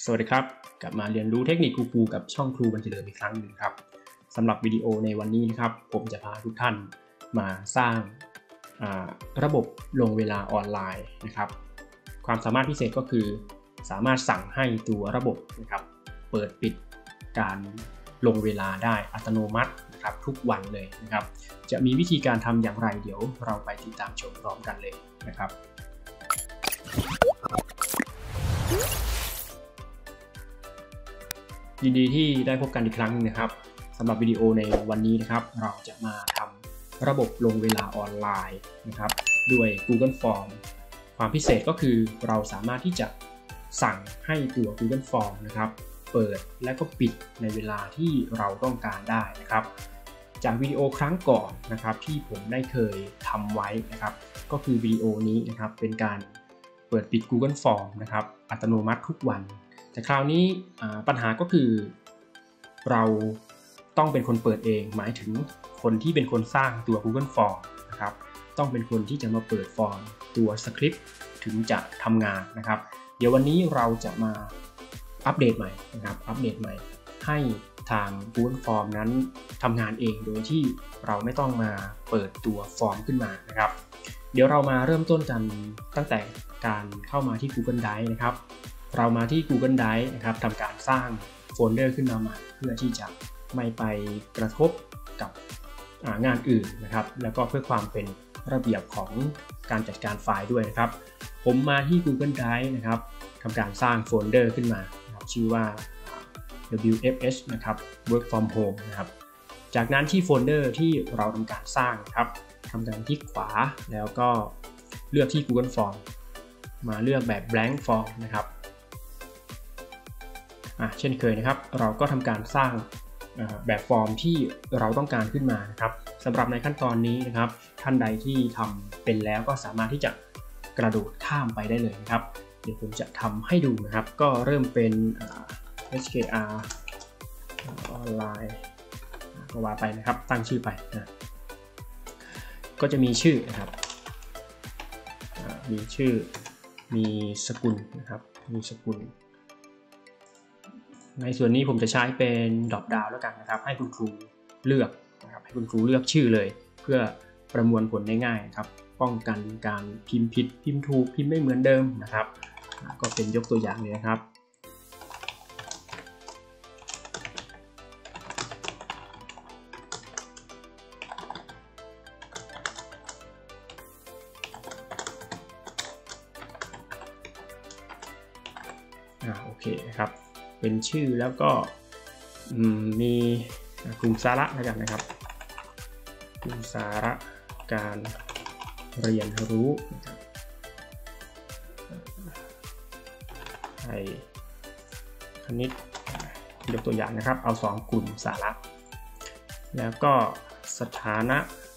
สวัสดีครับกลับมาเรียนรู้เทคนิคครูกับช่องครูบันเจิดอีกครั้งหนึ่งครับสำหรับวิดีโอในวันนี้นะครับผมจะพาทุกท่านมาสร้างระบบลงเวลาออนไลน์นะครับความสามารถพิเศษก็คือสามารถสั่งให้ตัวระบบนะครับเปิดปิดการลงเวลาได้อัตโนมัตินะครับทุกวันเลยนะครับจะมีวิธีการทำอย่างไรเดี๋ยวเราไปติดตามชมพร้อมกันเลยนะครับยินดีที่ได้พบกันอีกครั้งนึงนะครับสำหรับวิดีโอในวันนี้นะครับเราจะมาทำระบบลงเวลาออนไลน์นะครับด้วย Google Form ความพิเศษก็คือเราสามารถที่จะสั่งให้ตัว Google Form นะครับเปิดและก็ปิดในเวลาที่เราต้องการได้นะครับจากวิดีโอครั้งก่อนนะครับที่ผมได้เคยทำไว้นะครับก็คือวิดีโอนี้นะครับเป็นการเปิดปิด Google Form นะครับอัตโนมัติทุกวันแต่คราวนี้ปัญหาก็คือเราต้องเป็นคนเปิดเองหมายถึงคนที่เป็นคนสร้างตัว Google Form นะครับต้องเป็นคนที่จะมาเปิดฟอร์มตัวสคริปต์ถึงจะทำงานนะครับเดี๋ยววันนี้เราจะมาอัปเดตใหม่นะครับอัปเดตใหม่ให้ทาง Google Form นั้นทำงานเองโดยที่เราไม่ต้องมาเปิดตัวฟอร์มขึ้นมานะครับเดี๋ยวเรามาเริ่มต้นกันตั้งแต่การเข้ามาที่ Google Drive นะครับเรามาที่ Google Drive นะครับทำการสร้างโฟลเดอร์ขึ้นมาใหม่เพื่อที่จะไม่ไปกระทบกับงานอื่นนะครับแล้วก็เพื่อความเป็นระเบียบของการจัดการไฟล์ด้วยนะครับผมมาที่ Google Drive นะครับทำการสร้างโฟลเดอร์ขึ้นมานะครับชื่อว่า WFH นะครับ Work from Home นะครับจากนั้นที่โฟลเดอร์ที่เราทำการสร้างครับทำการคลิกขวาแล้วก็เลือกที่ Google Form มาเลือกแบบ blank form นะครับเช่นเคยนะครับเราก็ทำการสร้างแบบฟอร์มที่เราต้องการขึ้นมานะครับสำหรับในขั้นตอนนี้นะครับท่านใดที่ทำเป็นแล้วก็สามารถที่จะกระโดดข้ามไปได้เลยนะครับเดี๋ยวผมจะทำให้ดูนะครับก็เริ่มเป็น HKR ออนไลน์ก็ว่าไปนะครับตั้งชื่อไปนะก็จะมีชื่อนะครับมีชื่อมีสกุลนะครับมีสกุลในส่วนนี้ผมจะใช้เป็นดรอปดาวน์แล้วกันนะครับให้คุณครูเลือกนะครับให้คุณครูเลือกชื่อเลยเพื่อประมวลผลได้ง่ายครับป้องกันการพิมพ์ผิดพิมพ์ถูกพิมพ์ไม่เหมือนเดิมนะครับก็เป็นยกตัวอย่างเลยนะครับโอเคนะครับเป็นชื่อแล้วก็มีกลุ่มสาระแล้วกันนะครับกลุ่มสาระการเรียนรู้ไทยคณิตยกตัวอย่างนะครับเอา2กลุ่มสาระแล้วก็สถานะ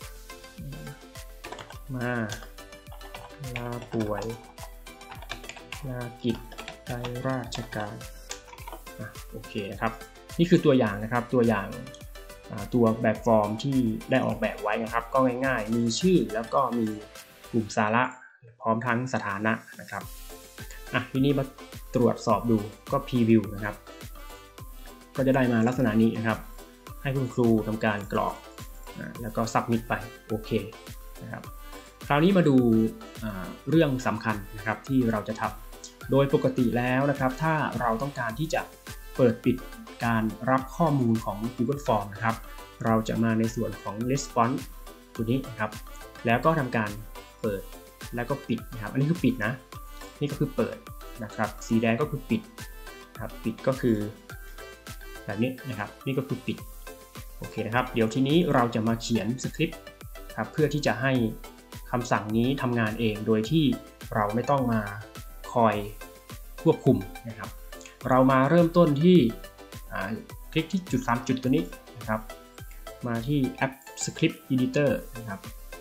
มาลาป่วยลากิจในราชการโอเคนะครับนี่คือตัวอย่างนะครับตัวอย่างตัวแบบฟอร์มที่ได้ออกแบบไว้นะครับก็ง่ายๆมีชื่อแล้วก็มีกลุ่มสาระพร้อมทั้งสถานะนะครับทีนี้มาตรวจสอบดูก็พรีวิวนะครับก็จะได้มาลักษณะนี้นะครับให้คุณครูทำการกรอกแล้วก็ submit ไปโอเคนะครับคราวนี้มาดูเรื่องสำคัญนะครับที่เราจะทำโดยปกติแล้วนะครับถ้าเราต้องการที่จะเปิดปิดการรับข้อมูลของ Google Form นะครับเราจะมาในส่วนของ Response ตัวนี้นะครับแล้วก็ทำการเปิดแล้วก็ปิดนะครับอันนี้คือปิดนะนี่ก็คือเปิดนะครับสีแดงก็คือปิดครับปิดก็คือแบบนี้นะครับนี่ก็คือปิดโอเคนะครับเดี๋ยวทีนี้เราจะมาเขียนสคริปต์ครับเพื่อที่จะให้คำสั่งนี้ทำงานเองโดยที่เราไม่ต้องมาคอยควบคุมนะครับเรามาเริ่มต้นที่คลิกที่จุด3จุดตัวนี้นะครับมาที่แอป Script Editor นะครับ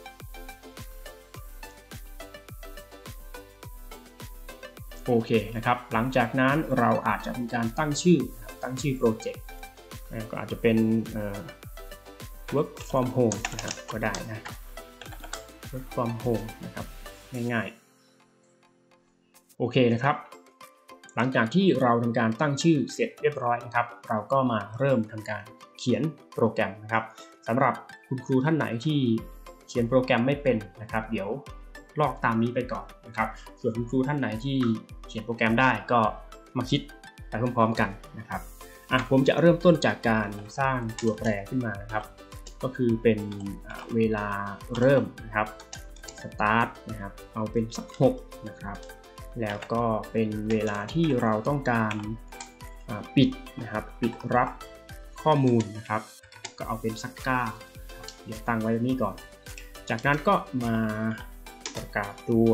โอเคนะครับหลังจากนั้นเราอาจจะมีการตั้งชื่อโปรเจกต์ก็อาจจะเป็นwork from home นะครับก็ได้นะ work from home นะครับง่ายๆโอเคนะครับหลังจากที่เราทำการตั้งชื่อเสร็จเรียบร้อยนะครับเราก็มาเริ่มทำการเขียนโปรแกรมนะครับสำหรับคุณครูท่านไหนที่เขียนโปรแกรมไม่เป็นนะครับเดี๋ยวลอกตามนี้ไปก่อนนะครับส่วนคุณครูท่านไหนที่เขียนโปรแกรมได้ก็มาคิดไปพร้อมๆกันนะครับผมจะเริ่มต้นจากการสร้างตัวแปรขึ้นมานะครับก็คือเป็นเวลาเริ่มนะครับstart นะครับเอาเป็นสัก6นะครับแล้วก็เป็นเวลาที่เราต้องการปิดนะครับปิดรับข้อมูลนะครับก็เอาเป็นสัก9เดี๋ยวตั้งไว้แบบนี้ก่อนจากนั้นก็มาประกาศตัว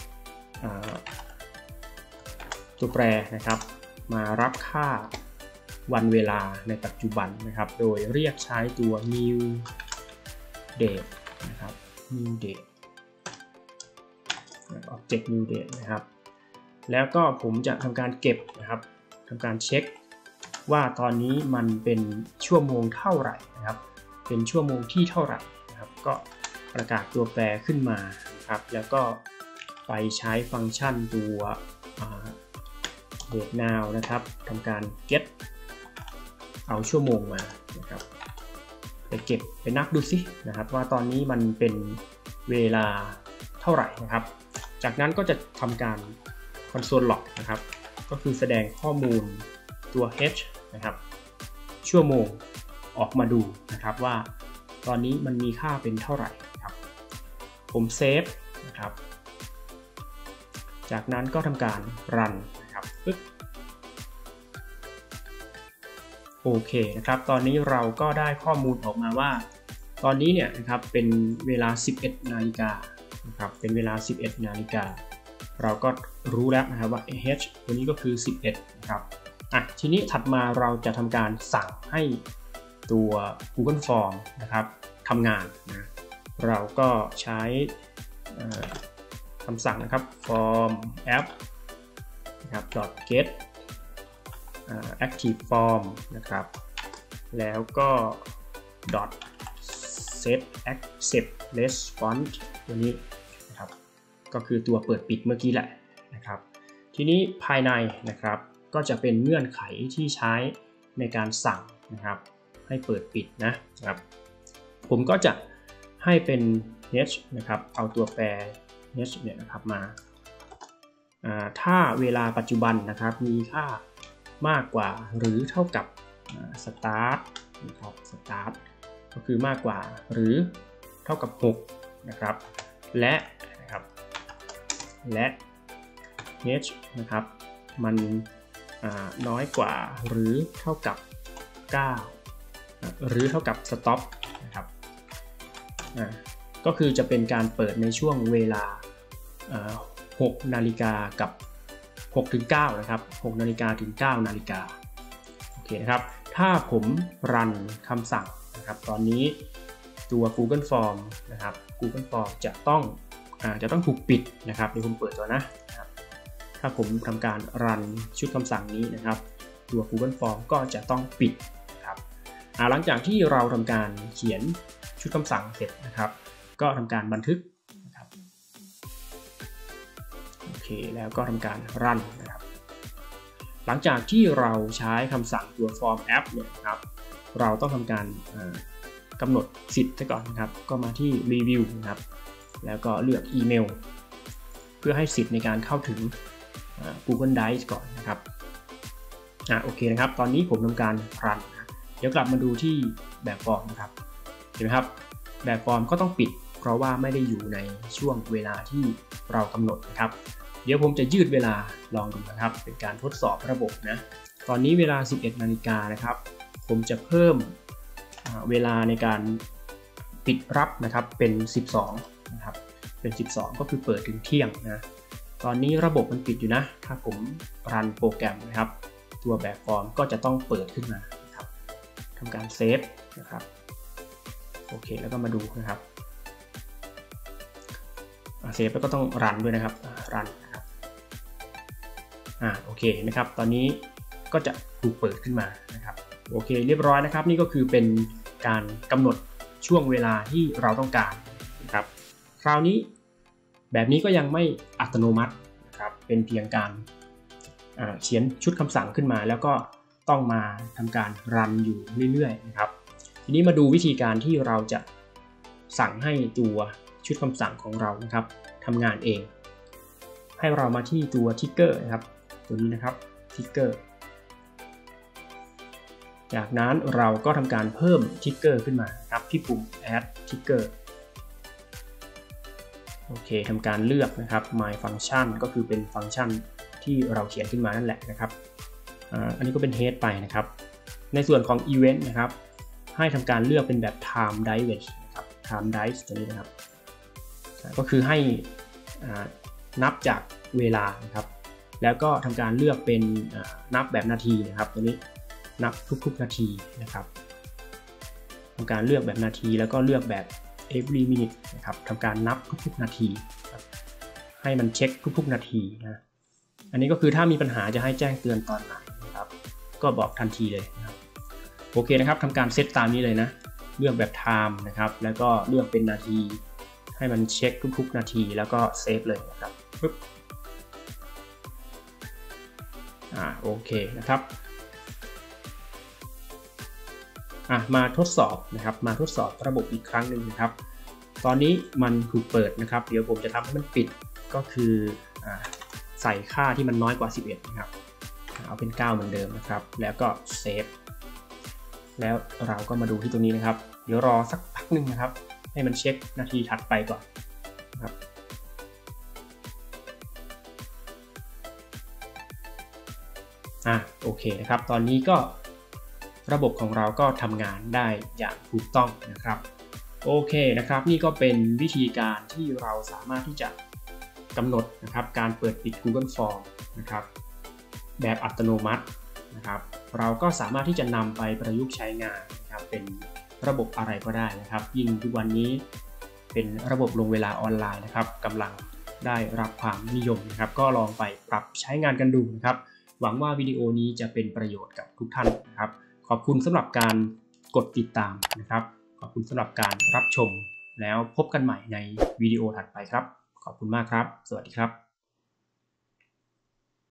แปรนะครับมารับค่าวันเวลาในปัจจุบันนะครับโดยเรียกใช้ตัว new date นะครับ new date object new date นะครับแล้วก็ผมจะทำการเก็บนะครับทำการเช็คว่าตอนนี้มันเป็นชั่วโมงเท่าไหร่นะครับเป็นชั่วโมงที่เท่าไหร่นะครับก็ประกาศตัวแปรขึ้นมาครับแล้วก็ไปใช้ฟังก์ชันตัว date now นะครับทำการ get เอาชั่วโมงมานะครับไปเก็บไปนับดูสินะครับว่าตอนนี้มันเป็นเวลาเท่าไหร่นะครับจากนั้นก็จะทำการ console log นะครับก็คือแสดงข้อมูลตัว h นะครับชั่วโมงออกมาดูนะครับว่าตอนนี้มันมีค่าเป็นเท่าไหร่ครับผมเซฟนะครับจากนั้นก็ทำการ run นะครับปึ๊บโอเคนะครับตอนนี้เราก็ได้ข้อมูลออกมาว่าตอนนี้เนี่ยนะครับเป็นเวลา 11 นาฬิกานะครับเป็นเวลา 11 นาฬิกาเราก็รู้แล้วนะครับว่า h ตัวนี้ก็คือ 11 นะครับทีนี้ถัดมาเราจะทำการสั่งให้ตัว Google Form นะครับทำงานนะเราก็ใช้คำสั่งนะครับ form app นะครับ .get active form นะครับแล้วก็ set accept response ตัวนี้นะครับก็คือตัวเปิดปิดเมื่อกี้แหละนะครับทีนี้ภายในนะครับก็จะเป็นเงื่อนไขที่ใช้ในการสั่งนะครับให้เปิดปิดนะครับผมก็จะให้เป็น h นะครับเอาตัวแปร h เนี่ยนะครับมาถ้าเวลาปัจจุบันนะครับมีค่ามากกว่าหรือเท่ากับ start นะครับ start ก็คือมากกว่าหรือเท่ากับ6นะครับและh นะครับมันน้อยกว่าหรือเท่ากับ9หรือเท่ากับ stop นะครับก็คือจะเป็นการเปิดในช่วงเวลา6 นาฬิกากับ6 ถึง 9นะครับ6 นาฬิกาถึง 9 นาฬิกาโอเคนะครับถ้าผมรันคำสั่งนะครับตอนนี้ตัว Google Form นะครับ Google Form จะต้องถูกปิดนะครับเดี๋ยวผมเปิดตัวนะครับถ้าผมทำการรันชุดคำสั่งนี้นะครับตัว Google Form ก็จะต้องปิดนะครับหลังจากที่เราทำการเขียนชุดคำสั่งเสร็จนะครับก็ทำการบันทึกนะครับโอเคแล้วก็ทำการรันนะครับหลังจากที่เราใช้คำสั่งตัว Form App เนี่ยนะครับเราต้องทำการกำหนดสิทธิ์ก่อนนะครับก็มาที่ Review นะครับแล้วก็เลือกอีเมลเพื่อให้สิทธิ์ในการเข้าถึงGoogle Drive ก่อนนะครับโอเคนะครับตอนนี้ผมทำการรันนะเดี๋ยวกลับมาดูที่แบบฟอร์มนะครับเห็นไหมครับแบบฟอร์มก็ต้องปิดเพราะว่าไม่ได้อยู่ในช่วงเวลาที่เรากำหนดนะครับเดี๋ยวผมจะยืดเวลาลองดูนะครับเป็นการทดสอบระบบนะตอนนี้เวลา 11 นาฬิกานะครับผมจะเพิ่มเวลาในการปิดรับนะครับเป็น12นะครับเป็น12ก็คือเปิดถึงเที่ยงนะตอนนี้ระบบมันปิดอยู่นะถ้าผมรันโปรแกรมนะครับตัวแบบฟอร์มก็จะต้องเปิดขึ้นมานะครับทำการเซฟนะครับโอเคแล้วก็มาดูนะครับเซฟแล้วก็ต้องรันด้วยนะครับรันนะครับโอเคนะครับตอนนี้ก็จะถูกเปิดขึ้นมานะครับโอเคเรียบร้อยนะครับนี่ก็คือเป็นการกำหนดช่วงเวลาที่เราต้องการนะครับคราวนี้แบบนี้ก็ยังไม่อัตโนมัตินะครับเป็นเพียงการเขียนชุดคำสั่งขึ้นมาแล้วก็ต้องมาทำการรันอยู่เรื่อยๆนะครับทีนี้มาดูวิธีการที่เราจะสั่งให้ตัวชุดคำสั่งของเรานะครับทำงานเองให้เรามาที่ตัวทิกเกอร์นะครับตัวนี้นะครับทิกเกอร์จากนั้นเราก็ทำการเพิ่มทิกเกอร์ขึ้นมาครับที่ปุ่ม add trigger โอเคทำการเลือกนะครับ my function ก็คือเป็นฟังก์ชันที่เราเขียนขึ้นมานั่นแหละนะครับอันนี้ก็เป็น head ไปนะครับในส่วนของ event นะครับให้ทำการเลือกเป็นแบบ time dice นะครับ time dice ตัวนี้นะครับก็คือให้นับจากเวลานะครับแล้วก็ทำการเลือกเป็นนับแบบนาทีนะครับตัวนี้นับทุกๆนาทีนะครับทำการเลือกแบบนาทีแล้วก็เลือกแบบ every minute นะครับทำการนับทุกๆนาทีให้มันเช็คทุกๆนาทีนะอันนี้ก็คือถ้ามีปัญหาจะให้แจ้งเตือนตอนไหนนะครับก็บอกทันทีเลยนะครับโอเคนะครับทำการเซตตามนี้เลยนะเลือกแบบ time นะครับแล้วก็เลือกเป็นนาทีให้มันเช็คทุกๆนาทีแล้วก็เซฟเลยนะครับปึ๊บโอเคนะครับมาทดสอบนะครับมาทดสอบระบบอีกครั้งหนึ่งนะครับตอนนี้มันถูกเปิดนะครับเดี๋ยวผมจะทำให้มันปิดก็คือใส่ค่าที่มันน้อยกว่า11นะครับเอาเป็น9เหมือนเดิมนะครับแล้วก็เซฟแล้วเราก็มาดูที่ตรงนี้นะครับเดี๋ยวรอสักพักหนึ่งนะครับให้มันเช็คนาทีถัดไปก่อนนะครับโอเคนะครับตอนนี้ก็ระบบของเราก็ทำงานได้อย่างถูกต้องนะครับโอเคนะครับนี่ก็เป็นวิธีการที่เราสามารถที่จะกำหนดนะครับการเปิดปิด Google Form นะครับแบบอัตโนมัตินะครับเราก็สามารถที่จะนำไปประยุกต์ใช้งานนะครับเป็นระบบอะไรก็ได้นะครับยิ่งทุกวันนี้เป็นระบบลงเวลาออนไลน์นะครับกำลังได้รับความนิยมนะครับก็ลองไปปรับใช้งานกันดูนะครับหวังว่าวิดีโอนี้จะเป็นประโยชน์กับทุกท่านนะครับขอบคุณสำหรับการกดติดตามนะครับขอบคุณสำหรับการรับชมแล้วพบกันใหม่ในวิดีโอถัดไปครับขอบคุณมากครับสวัสดีครับ